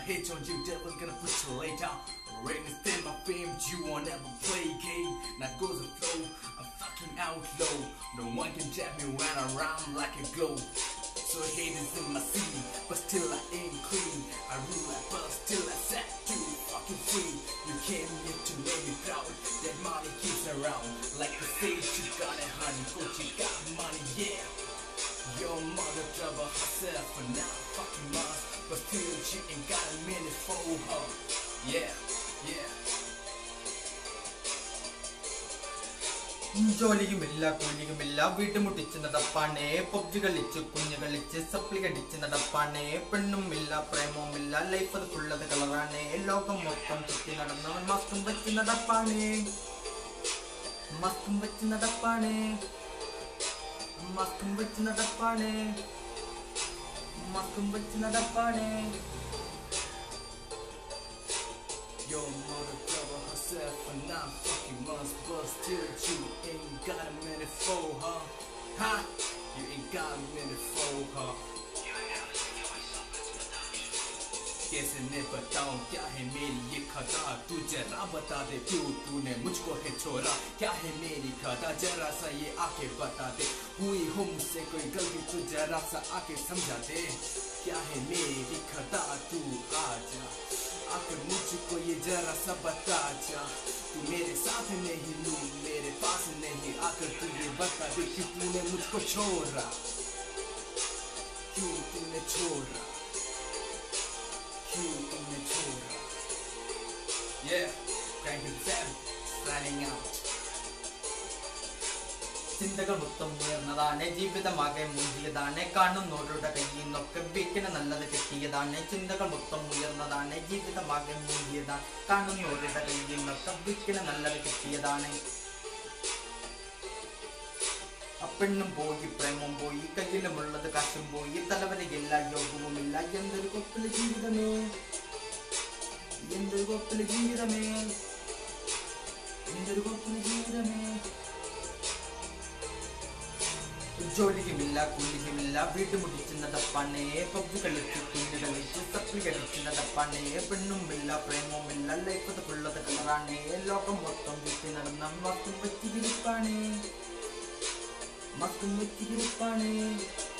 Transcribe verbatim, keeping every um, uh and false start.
hate on you, devil gonna put you later. Rain is in my fame, you won't ever play game. Now goes the flow, I'm fucking outlaw. No one can jab me when I rhyme like a glow. So hate is in my city, but still I ain't clean. I rule like buzz, still I set you fucking free. You came here to make me proud, that money keeps around. Like the sage, you got it honey, coach, you got money, yeah. Your mother trouble herself for now fucking months, but still she ain't got a minute for her. Yeah, yeah. ജോലിയുമില്ല കൂലിയുമില്ല വീട്ടുമുട്ടിച്ച് നടപ്പാണേ PUBG കളിച്ച് കുഞ്ഞു കളിച്ച് സപ്ലി കടിച്ച് നടപ്പാണേ പെണ്ണുമില്ല പ്രേമവുമില്ല life അത് ഫുള്ളത് കളറാണേ ലോകം മൊത്തം ചുറ്റി നടന്നവൻ മാസ്കും വെച്ച് നടപ്പാണേ മാസ്കും വെച്ച് നടപ്പാണേ മാസ്കും വെച്ച് നടപ്പാണേ മാസ്കും വെച്ച് നടപ്പാണേ. Your mother trouble herself for nine fucking months, but still you ain't got a minute for her. Huh? You ain't got a minute for her. कैसे ने बताऊं क्या है मेरी ये खता, तू जरा बता दे क्यों तूने मुझको है छोड़ा. क्या है मेरी खता जरा सा ये आके बता दे. हुई हो मुझसे कोई गलती तो जरा सा आके समझा दे. क्या है मेरी खता तू आजा आकर मुझको ये जरा सा बता जा. तू मेरे साथ नहीं लू मेरे पास नहीं आकर तू ये बता दे कि तूने मुझको छोड़ा, क्यों तूने छोड़ा, क्यों तूने छोड़ा. Yeah, thank you Sam, signing out. ചിന്തകൾ മൊത്തം ഉയർന്നതാണ്, ജീവിതമാകെ മുന്തിയതാണ്, കാണുന്നവരുടെ കയ്യിൽ നിന്നൊക്കെ വീക്കിന് നല്ലത് കിട്ടിയതാണ്. ചിന്തകൾ മൊത്തം ഉയർന്നതാണ്, ജീവിതമാകെ മുന്തിയതാണ്, കാണുന്നവരുടെ കയ്യിൽ നിന്നൊക്കെ വീക്കിന് നല്ലത് കിട്ടിയതാണ്. അപ്പെണ്ണും പോയി പ്രേമം പോയി കയ്യിലുമുള്ളത് കാശും പോയി തലവരയില്ല യോഗവുമില്ല. എന്തൊരു കൊപ്പില് ജീവിതമേ, എന്തൊരു കൊപ്പില് ജീവിതമേ, എന്തൊരു കൊപ്പില് ജീവിതമേ. ജോലിയുമില്ല കൂലിയുമില്ല വീട്ടുമുടിച്ച് നടപ്പാണേ പബ്ജി കളിച്ച് കുഞ്ഞു കളിച്ച് സപ്ലി കളിച്ച് നടപ്പാണേ പെണ്ണുമില്ല പ്രേമവുമില്ല ലൈഫ് അത് ഫുള്ളത് കളറാണേ ലോകം മൊത്തം ചുറ്റി നടന്ന മസ്കും വെച്ചിരിപ്പാണേ മസ്കും വെച്ചിരിപ്പാണേ.